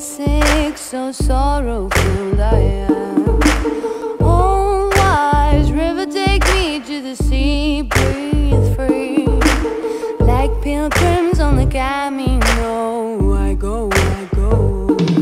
sick, so sorrowful I am. Oh, wise river, take me to the sea, breathe free. Like pilgrims on the Camino, I go, I go.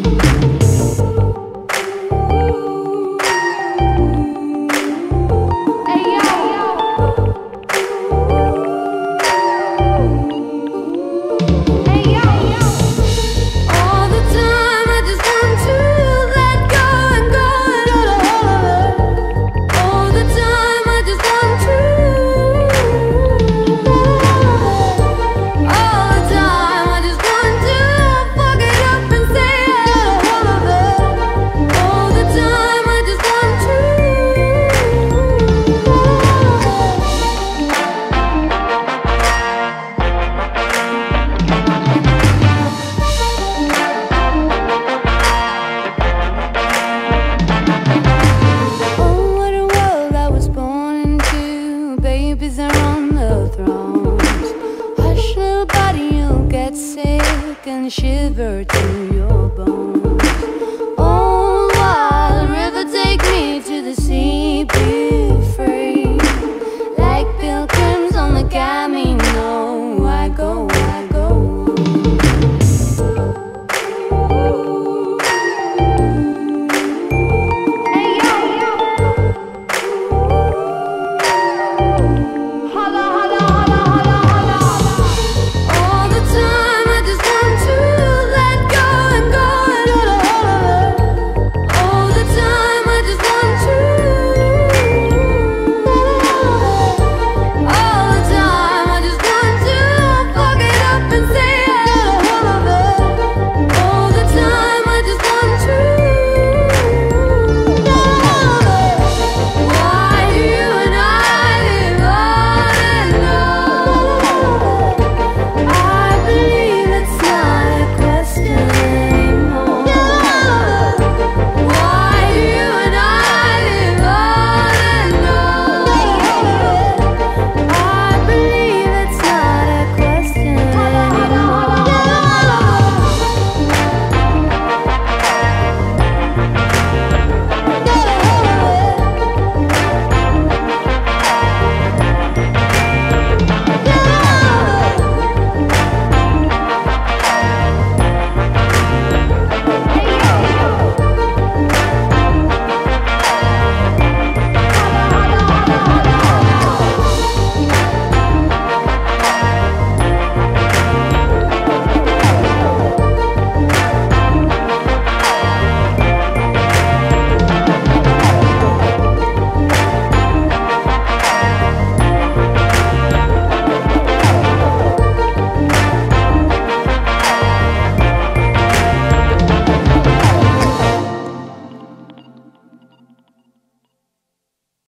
Babies are on the thrones. Hush, little body, you'll get sick and shiver to your bones. Oh, wild river, take me